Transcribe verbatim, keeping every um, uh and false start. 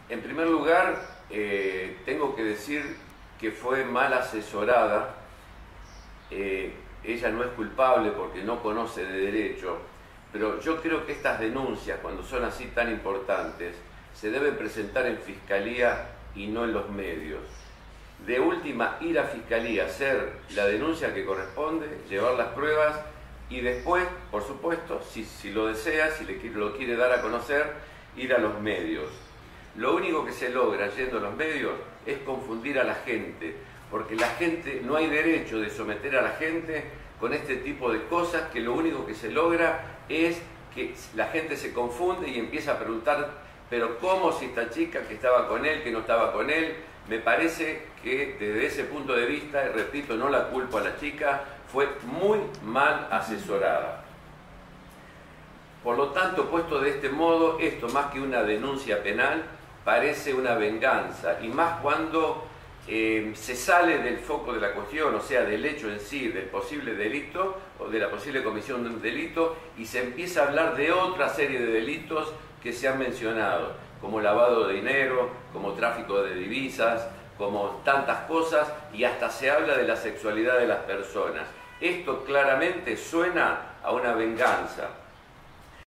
En primer lugar, eh, tengo que decir que fue mal asesorada. Eh, ella no es culpable porque no conoce de derecho, pero yo creo que estas denuncias, cuando son así tan importantes, se deben presentar en fiscalía y no en los medios. De última, ir a fiscalía, hacer la denuncia que corresponde, llevar las pruebas y después, por supuesto, si, si lo desea, si le, lo quiere dar a conocer, ir a los medios. Lo único que se logra yendo a los medios es confundir a la gente, porque la gente, no hay derecho de someter a la gente con este tipo de cosas, que lo único que se logra es que la gente se confunde y empieza a preguntar, pero ¿cómo si esta chica que estaba con él, que no estaba con él? Me parece que desde ese punto de vista, repito, no la culpo a la chica, fue muy mal asesorada. Por lo tanto, puesto de este modo, esto más que una denuncia penal, parece una venganza, y más cuando eh, se sale del foco de la cuestión, o sea, del hecho en sí, del posible delito, o de la posible comisión de un delito, y se empieza a hablar de otra serie de delitos que se han mencionado, como lavado de dinero, como tráfico de divisas, como tantas cosas, y hasta se habla de la sexualidad de las personas. Esto claramente suena a una venganza.